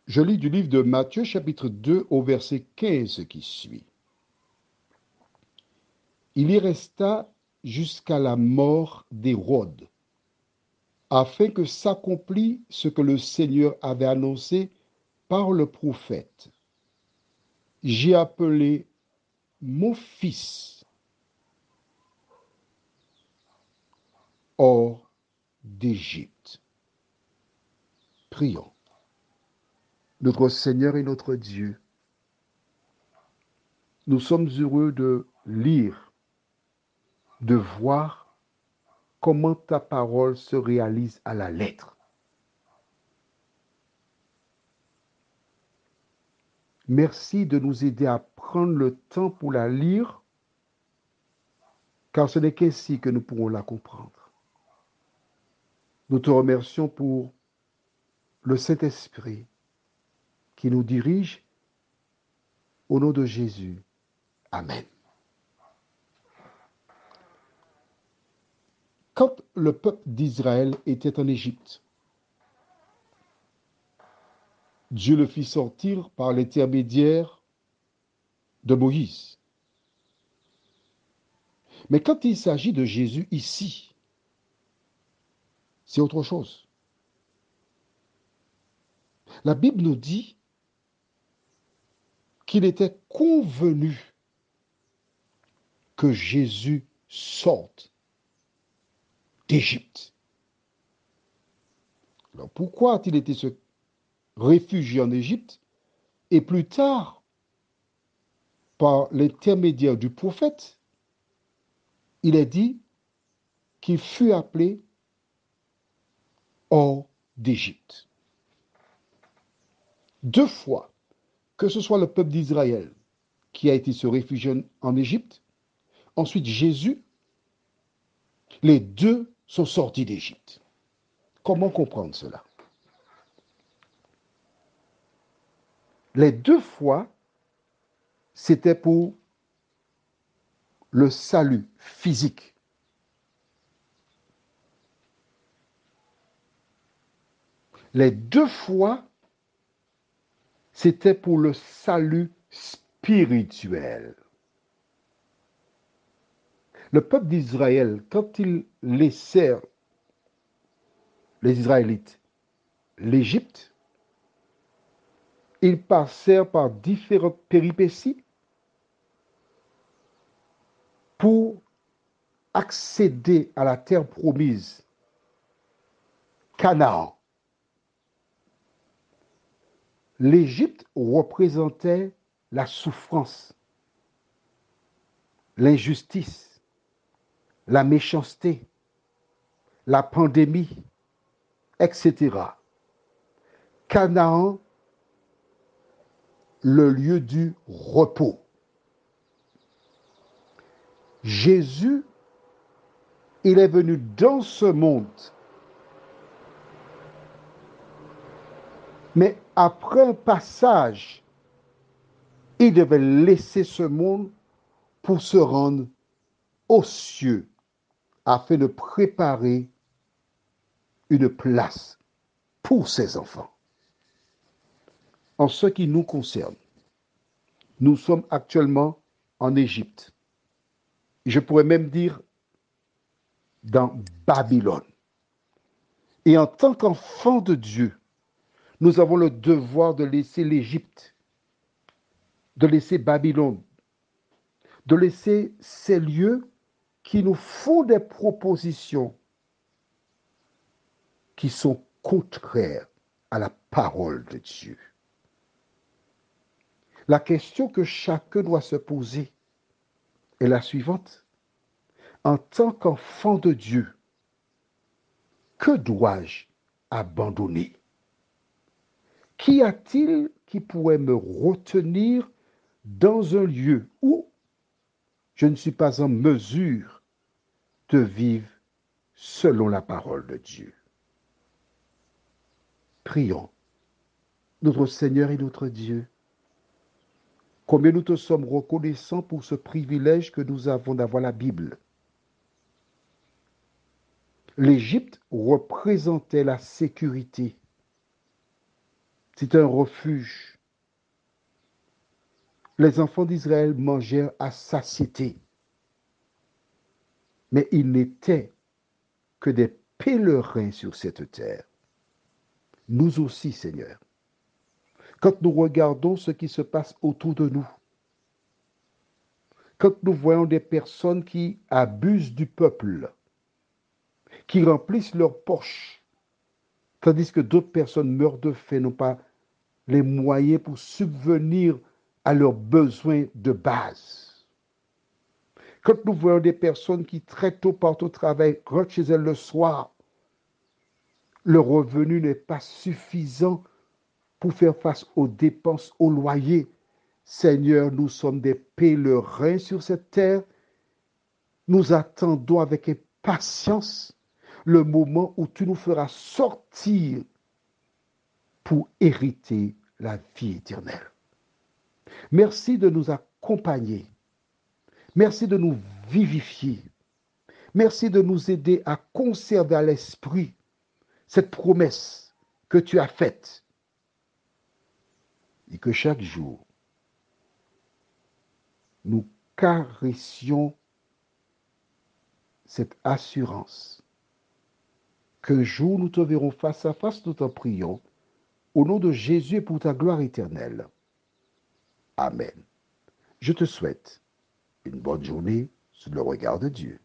Je lis du livre de Matthieu chapitre 2 au verset 15 qui suit. Il y resta jusqu'à la mort d'Hérode, afin que s'accomplît ce que le Seigneur avait annoncé par le prophète. J'ai appelé mon fils hors d'Égypte. Prions. Notre Seigneur et notre Dieu, nous sommes heureux de lire, de voir comment ta parole se réalise à la lettre. Merci de nous aider à prendre le temps pour la lire, car ce n'est qu'ainsi que nous pourrons la comprendre. Nous te remercions pour le Saint-Esprit qui nous dirige. Au nom de Jésus. Amen. Quand le peuple d'Israël était en Égypte, Dieu le fit sortir par l'intermédiaire de Moïse. Mais quand il s'agit de Jésus ici, c'est autre chose. La Bible nous dit qu'il était convenu que Jésus sorte d'Égypte. Alors pourquoi a-t-il été se réfugié en Égypte et plus tard, par l'intermédiaire du prophète, il est dit qu'il fut appelé hors d'Égypte. Deux fois, que ce soit le peuple d'Israël qui a été se réfugier en Égypte, ensuite Jésus, les deux sont sortis d'Égypte. Comment comprendre cela? Les deux fois, c'était pour le salut physique. Les deux fois, c'était pour le salut spirituel. Le peuple d'Israël, quand il laissait les Israélites l'Égypte, ils passèrent par différentes péripéties pour accéder à la terre promise, Canaan. L'Égypte représentait la souffrance, l'injustice, la méchanceté, la pandémie, etc. Canaan, le lieu du repos. Jésus, il est venu dans ce monde, mais après un passage, il devait laisser ce monde pour se rendre aux cieux afin de préparer une place pour ses enfants. En ce qui nous concerne, nous sommes actuellement en Égypte. Je pourrais même dire dans Babylone. Et en tant qu'enfants de Dieu, nous avons le devoir de laisser l'Égypte, de laisser Babylone, de laisser ces lieux qui nous font des propositions qui sont contraires à la parole de Dieu. La question que chacun doit se poser est la suivante. En tant qu'enfant de Dieu, que dois-je abandonner? Qu'y a-t-il qui pourrait me retenir dans un lieu où je ne suis pas en mesure de vivre selon la parole de Dieu? Prions. Notre Seigneur et notre Dieu, combien nous te sommes reconnaissants pour ce privilège que nous avons d'avoir la Bible. L'Égypte représentait la sécurité. C'est un refuge. Les enfants d'Israël mangèrent à satiété, mais ils n'étaient que des pèlerins sur cette terre. Nous aussi, Seigneur, quand nous regardons ce qui se passe autour de nous, quand nous voyons des personnes qui abusent du peuple, qui remplissent leurs poches, tandis que d'autres personnes meurent de faim, n'ont pas les moyens pour subvenir à leurs besoins de base. Quand nous voyons des personnes qui très tôt partent au travail, rentrent chez elles le soir, le revenu n'est pas suffisant pour faire face aux dépenses, au loyer. Seigneur, nous sommes des pèlerins sur cette terre. Nous attendons avec impatience le moment où tu nous feras sortir pour hériter la vie éternelle. Merci de nous accompagner. Merci de nous vivifier. Merci de nous aider à conserver à l'esprit cette promesse que tu as faite. Et que chaque jour, nous caressions cette assurance qu'un jour nous te verrons face à face, nous t'en prions, au nom de Jésus et pour ta gloire éternelle. Amen. Je te souhaite une bonne journée sous le regard de Dieu.